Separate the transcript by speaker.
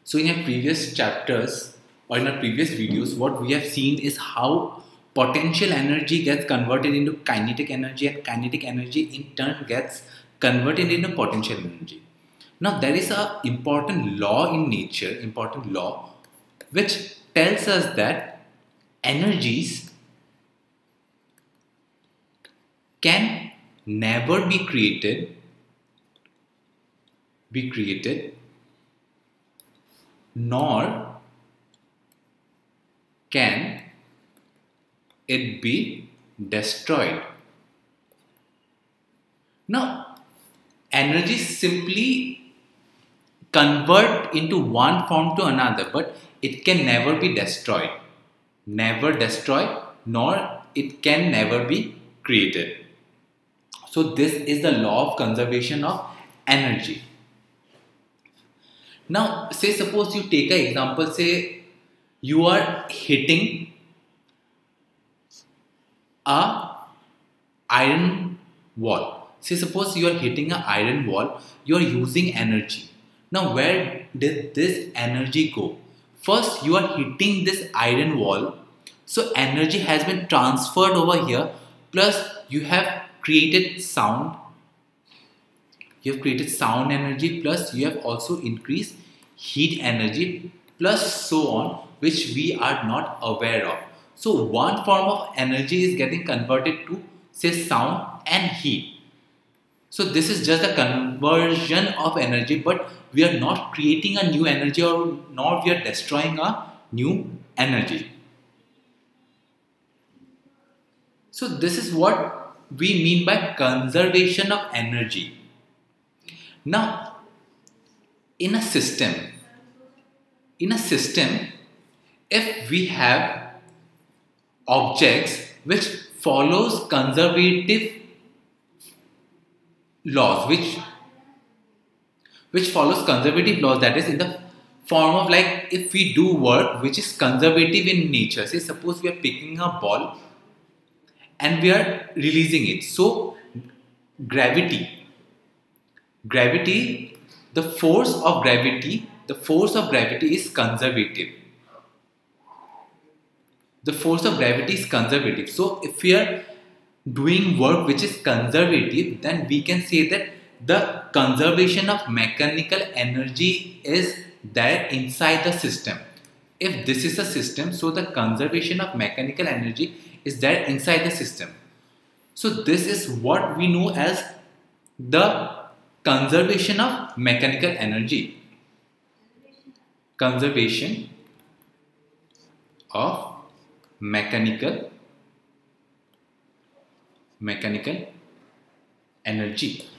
Speaker 1: So in our previous chapters or in our previous videos, what we have seen is how potential energy gets converted into kinetic energy, and kinetic energy in turn gets converted into potential energy. Now there is a important law in nature, important law, which tells us that energies can never be created nor can it be destroyed. Now, energy simply convert into one form to another, but it can never be destroyed. Never destroyed, nor it can never be created. So this is the law of conservation of energy. Now, say suppose you take an example, say you are hitting a iron wall. Say suppose you are hitting an iron wall, you are using energy. Now where did this energy go? First you are hitting this iron wall, so energy has been transferred over here, plus you have created sound. You have created sound energy, plus you have also increased heat energy, plus so on, which we are not aware of. So one form of energy is getting converted to say sound and heat. So this is just a conversion of energy, but we are not creating a new energy, or nor we are destroying a new energy. So this is what we mean by conservation of energy. Now, in a system, if we have objects which follows conservative laws, which follows conservative laws, that is in the form of, like, if we do work which is conservative in nature, say suppose we are picking a ball and we are releasing it. So gravity, the force of gravity is conservative. The force of gravity is conservative. So if we are doing work which is conservative, then we can say that the conservation of mechanical energy is there inside the system. If this is a system, so the conservation of mechanical energy is there inside the system. So this is what we know as the conservation of mechanical energy. Conservation of mechanical energy.